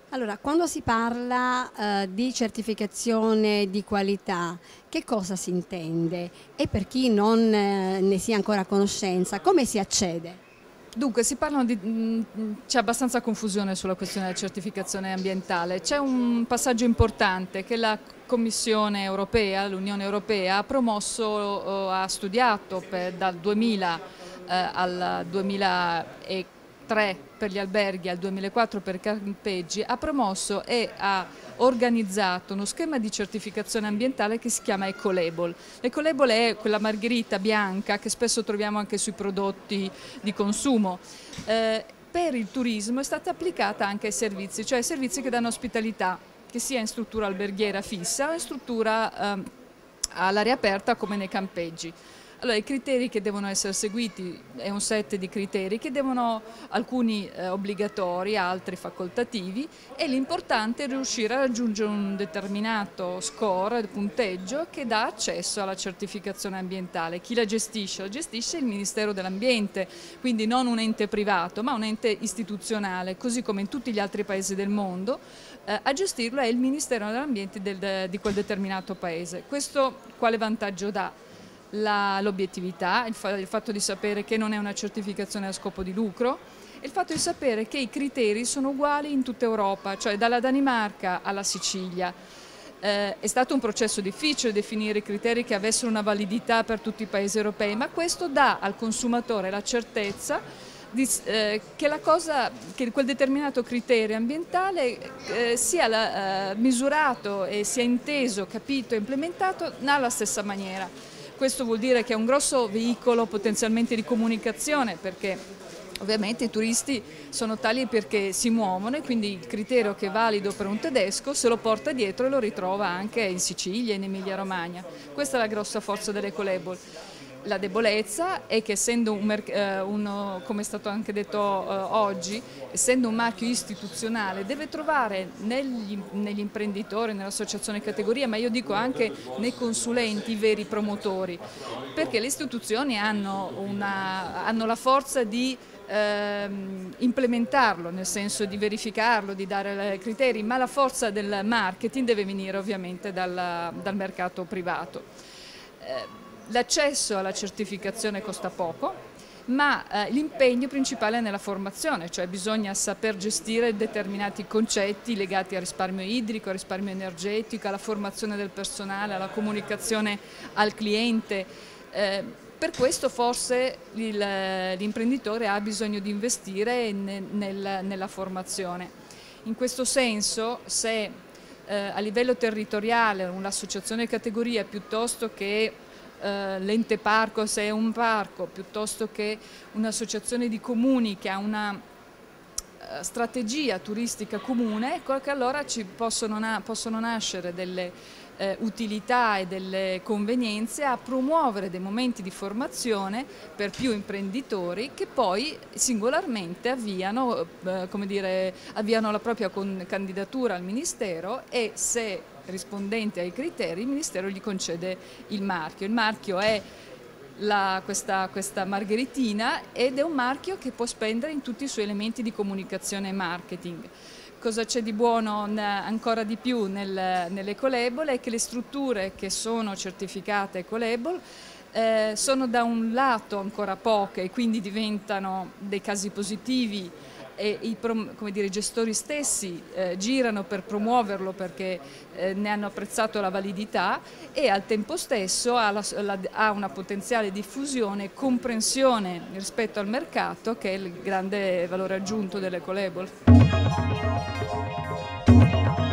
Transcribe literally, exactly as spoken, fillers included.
Allora, quando si parla eh, di certificazione di qualità, che cosa si intende? E per chi non eh, ne sia ancora a conoscenza, come si accede? Dunque, si parlano di, mh, c'è abbastanza confusione sulla questione della certificazione ambientale. C'è un passaggio importante che la Commissione europea, l'Unione Europea, ha promosso, eh, ha studiato per- dal duemila eh, al duemilatré per gli alberghi, al duemilaquattro per i campeggi, ha promosso e ha organizzato uno schema di certificazione ambientale che si chiama Ecolabel. L'Ecolabel è quella margherita bianca che spesso troviamo anche sui prodotti di consumo. Eh, per il turismo è stata applicata anche ai servizi, cioè ai servizi che danno ospitalità, che sia in struttura alberghiera fissa o in struttura eh, all'aria aperta come nei campeggi. Allora, i criteri che devono essere seguiti è un set di criteri che devono, alcuni eh, obbligatori, altri facoltativi, e l'importante è riuscire a raggiungere un determinato score, punteggio, che dà accesso alla certificazione ambientale. Chi la gestisce? La gestisce il Ministero dell'Ambiente, quindi non un ente privato, ma un ente istituzionale, così come in tutti gli altri paesi del mondo. Eh, a gestirlo è il Ministero dell'Ambiente del, di quel determinato paese. Questo quale vantaggio dà? L'obiettività, il, fa, il fatto di sapere che non è una certificazione a scopo di lucro, e il fatto di sapere che i criteri sono uguali in tutta Europa, cioè dalla Danimarca alla Sicilia. Eh, è stato un processo difficile definire i criteri che avessero una validità per tutti i paesi europei, ma questo dà al consumatore la certezza di, eh, che, la cosa, che quel determinato criterio ambientale eh, sia la, eh, misurato e sia inteso, capito e implementato nella stessa maniera. Questo vuol dire che è un grosso veicolo potenzialmente di comunicazione, perché ovviamente i turisti sono tali perché si muovono, e quindi il criterio che è valido per un tedesco se lo porta dietro e lo ritrova anche in Sicilia e in Emilia Romagna. Questa è la grossa forza dell'Ecolabel. La debolezza è che, essendo un, eh, uno, come è stato anche detto eh, oggi, essendo un marchio istituzionale, deve trovare negli, negli imprenditori, nell'associazione categoria, ma io dico anche nei consulenti, i veri promotori, perché le istituzioni hanno, una, hanno la forza di ehm, implementarlo, nel senso di verificarlo, di dare criteri, ma la forza del marketing deve venire ovviamente dal, dal mercato privato. Eh, L'accesso alla certificazione costa poco, ma eh, l'impegno principale è nella formazione, cioè bisogna saper gestire determinati concetti legati al risparmio idrico, al risparmio energetico, alla formazione del personale, alla comunicazione al cliente. Eh, per questo forse l'imprenditore ha bisogno di investire nel, nel, nella formazione. In questo senso, se eh, a livello territoriale un'associazione categoria, piuttosto che Uh, l'ente parco, se è un parco, piuttosto che un'associazione di comuni che ha una uh, strategia turistica comune, ecco che allora ci possono, na possono nascere delle uh, utilità e delle convenienze a promuovere dei momenti di formazione per più imprenditori, che poi singolarmente avviano, uh, come dire, avviano la propria candidatura al Ministero, e se rispondente ai criteri il Ministero gli concede il marchio. Il marchio è la, questa, questa margheritina, ed è un marchio che può spendere in tutti i suoi elementi di comunicazione e marketing. Cosa c'è di buono ancora di più nel, nell'Ecolabel è che le strutture che sono certificate Ecolabel eh, sono da un lato ancora poche, e quindi diventano dei casi positivi, e i, come dire, i gestori stessi eh, girano per promuoverlo perché eh, ne hanno apprezzato la validità, e al tempo stesso ha, la, la, ha una potenziale diffusione e comprensione rispetto al mercato, che è il grande valore aggiunto dell'Ecolabel.